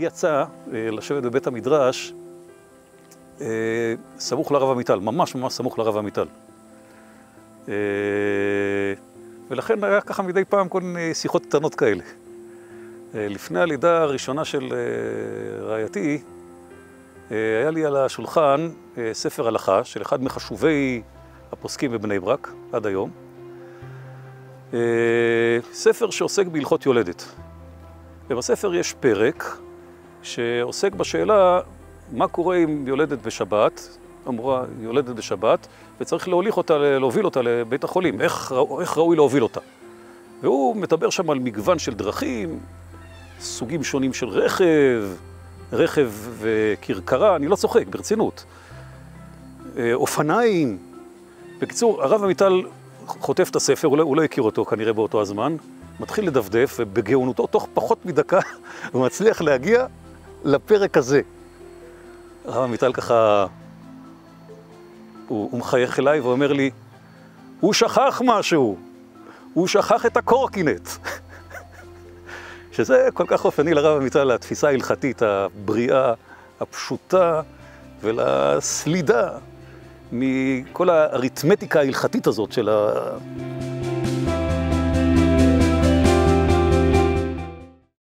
יצא לשבת בבית המדרש סמוך לרב עמיטל, ממש סמוך לרב עמיטל. ולכן היה ככה מדי פעם כל מיני שיחות קטנות כאלה. לפני הלידה הראשונה של רעייתי, היה לי על השולחן ספר הלכה של אחד מחשובי הפוסקים בבני ברק עד היום. ספר שעוסק בהלכות יולדת. ובספר יש פרק שעוסק בשאלה מה קורה אם יולדת בשבת, אמורה יולדת בשבת, וצריך להוביל אותה לבית החולים, איך ראוי להוביל אותה. והוא מדבר שם על מגוון של דרכים, סוגים שונים של רכב וכרכרה, אני לא צוחק, ברצינות. אופניים. בקיצור, הרב עמיטל חוטף את הספר, הוא לא הכיר אותו כנראה באותו הזמן, מתחיל לדפדף, ובגאונותו תוך פחות מדקה הוא מצליח להגיע לפרק הזה. הרב עמיטל ככה, הוא מחייך אליי ואומר לי, הוא שכח משהו, הוא שכח את הקורקינט. שזה כל כך אופני לרב עמיטל, לתפיסה ההלכתית, הבריאה, הפשוטה ולסלידה מכל האריתמטיקה ההלכתית הזאת של